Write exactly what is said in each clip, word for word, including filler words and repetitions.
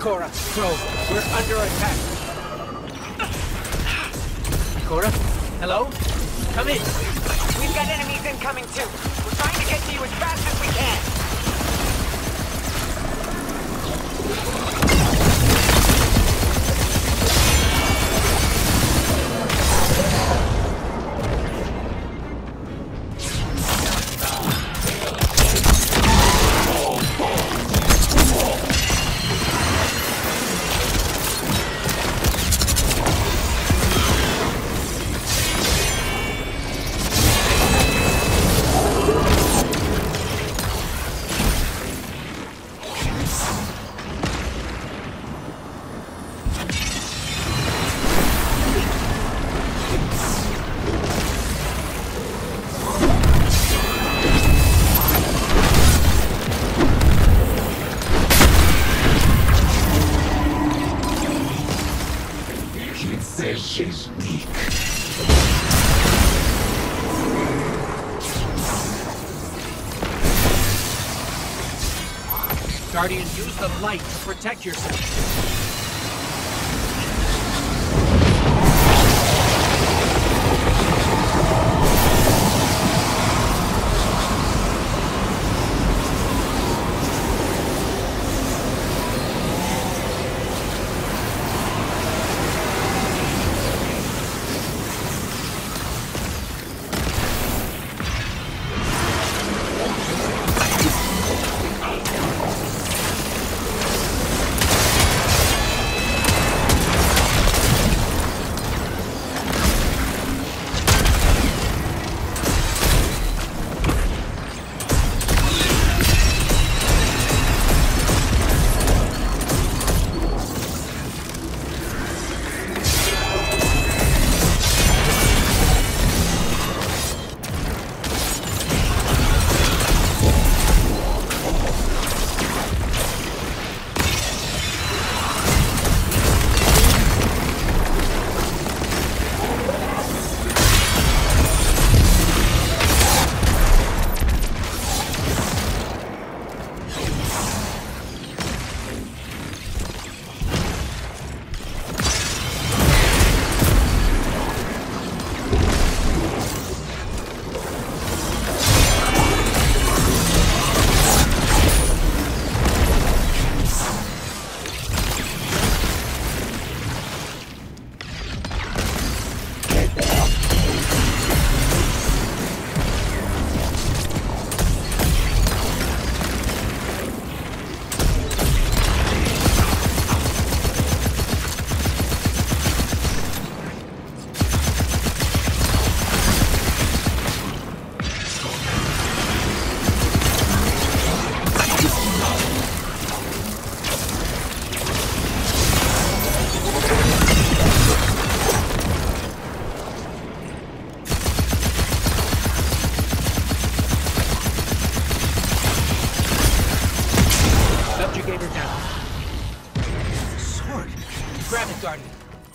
Cora, go. We're under attack. Cora? Hello? Come in. We've got enemies incoming too. We're trying to get to you as fast as we can. Guardian, use the light to protect yourself. Guardian.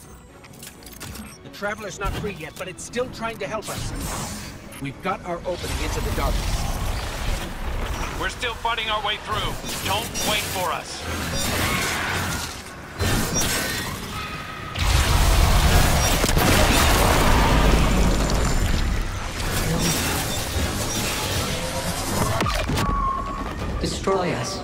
The Traveler's not free yet, but it's still trying to help us. We've got our opening into the darkness. We're still fighting our way through. Don't wait for us. Destroy us.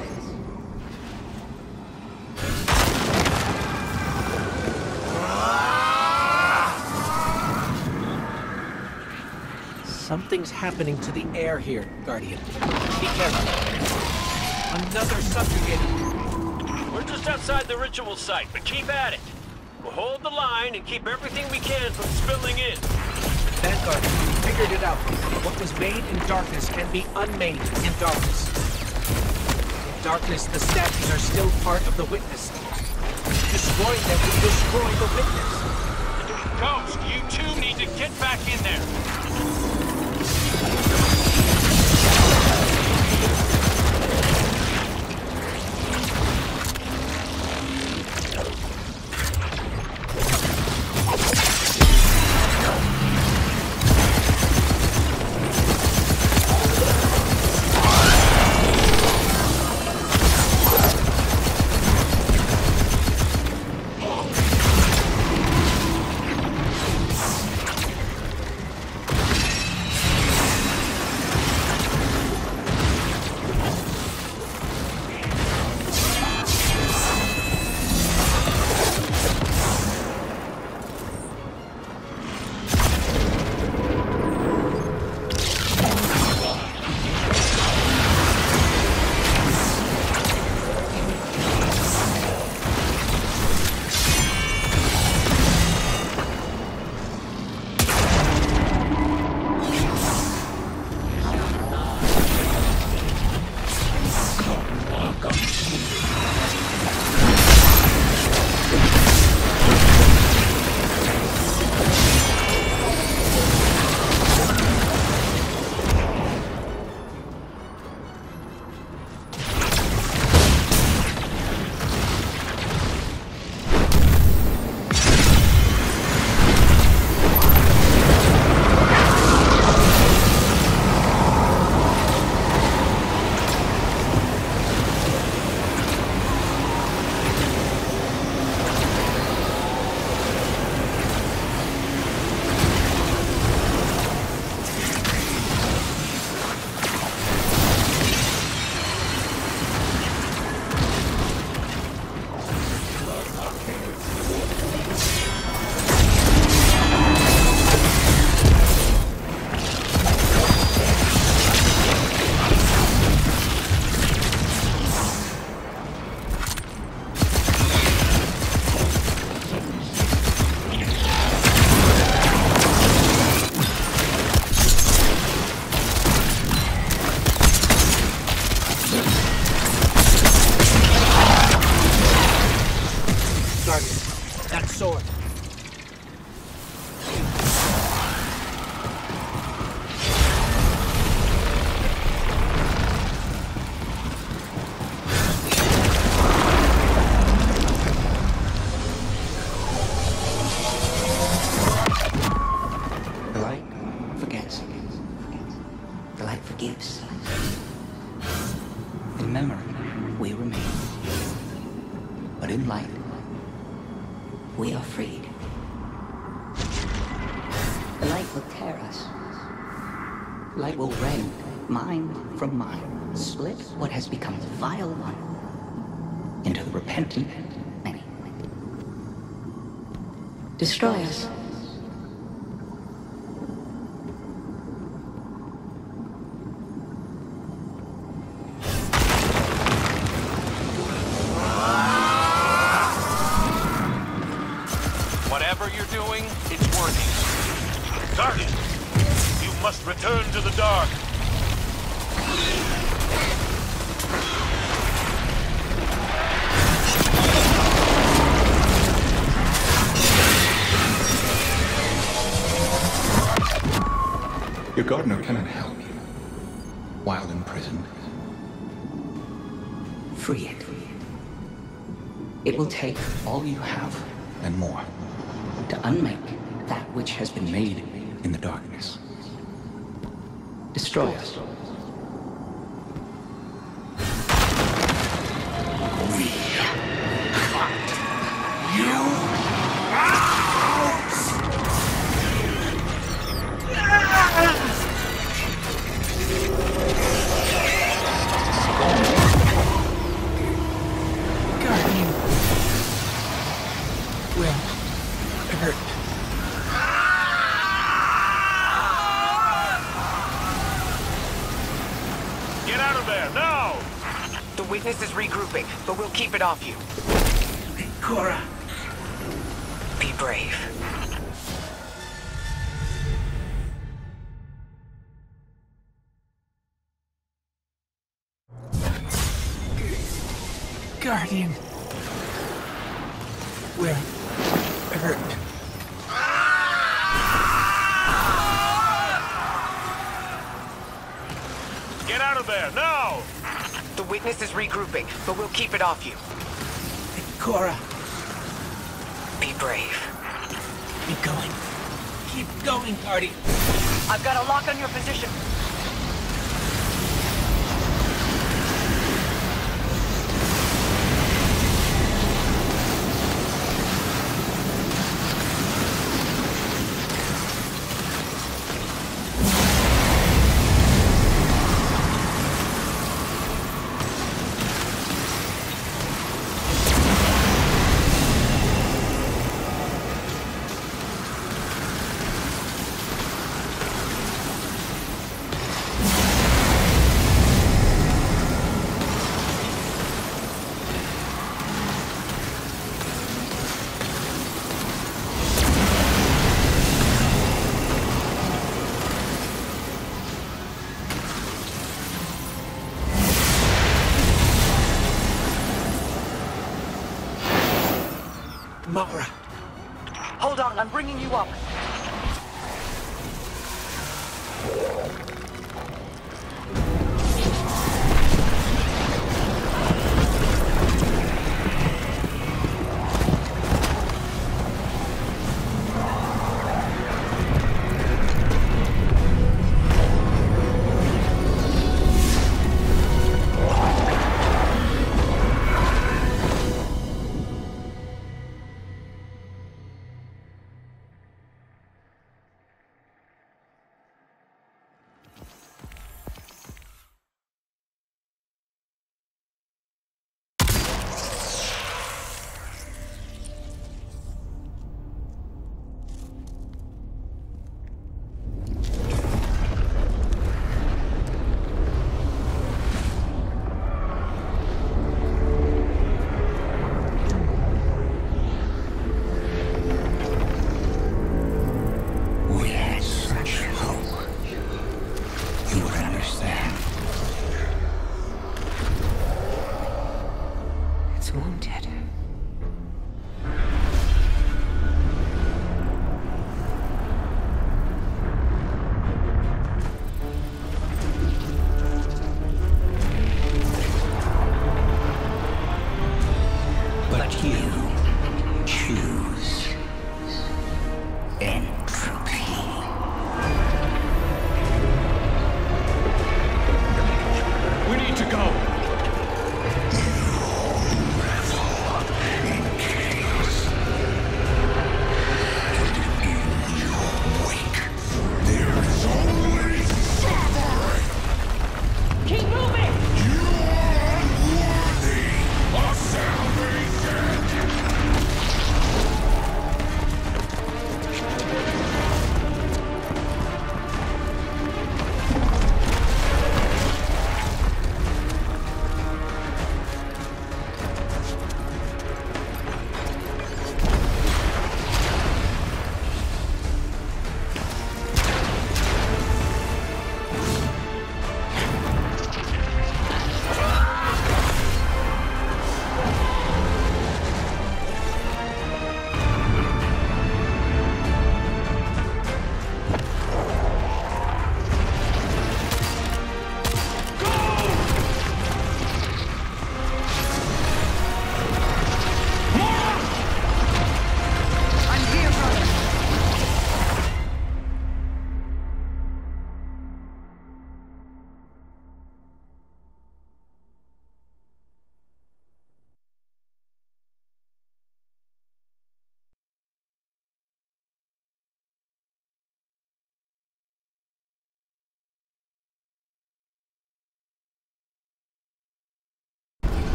Something's happening to the air here, Guardian. Be careful. Another subjugated. We're just outside the ritual site, but keep at it. We'll hold the line and keep everything we can from spilling in. Vanguard, we figured it out. What was made in darkness can be unmade in darkness. In darkness, the statues are still part of the Witness. Destroying them will destroy the Witness. Ghost, you two need to get back in there. in light, we are freed. The light will tear us. Light will rend mind from mind, split what has become the vile one into the repentant many. Destroy us. Whatever you're doing, it's working. Target! You must return to the dark. Your gardener cannot help you while imprisoned. Free it. It will take all you have And more. to unmake that which has been made In the darkness. Destroy us. Guardian will hurt. Get out of there, now! The witness is regrouping, but we'll keep it off you. Cora. Be brave. Guardian will hurt. Get out of there, now! The witness is regrouping, but we'll keep it off you. Cora, Be brave. keep going. Keep going, Guardian. I've got a lock on your position. Mara. Hold on, I'm bringing you up. Wounded. But you choose entropy. We need to go! Rebel.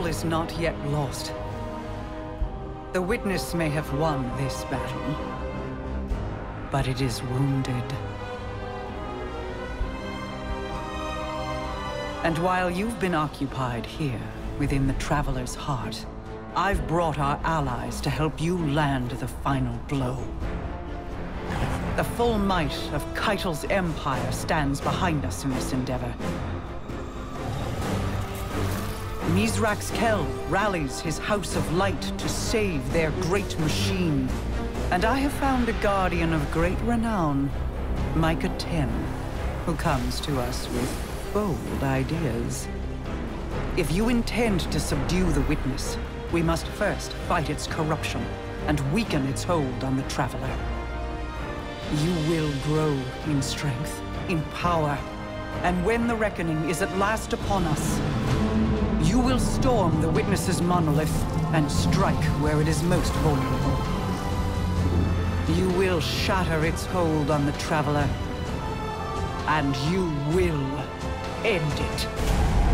battle is not yet lost. The Witness may have won this battle, but it is wounded. And while you've been occupied here, within the Traveler's heart, I've brought our allies to help you land the final blow. The full might of Keitel's empire stands behind us in this endeavor. Mithrax Kell rallies his House of Light to save their great machine. And I have found a guardian of great renown, Micah Ten, who comes to us with bold ideas. If you intend to subdue the Witness, we must first fight its corruption and weaken its hold on the Traveler. You will grow in strength, in power, and when the reckoning is at last upon us, you will storm the Witness's monolith and strike where it is most vulnerable. You will shatter its hold on the Traveler, and you will end it.